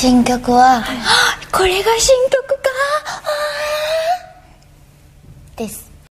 新曲は、これが新曲かです。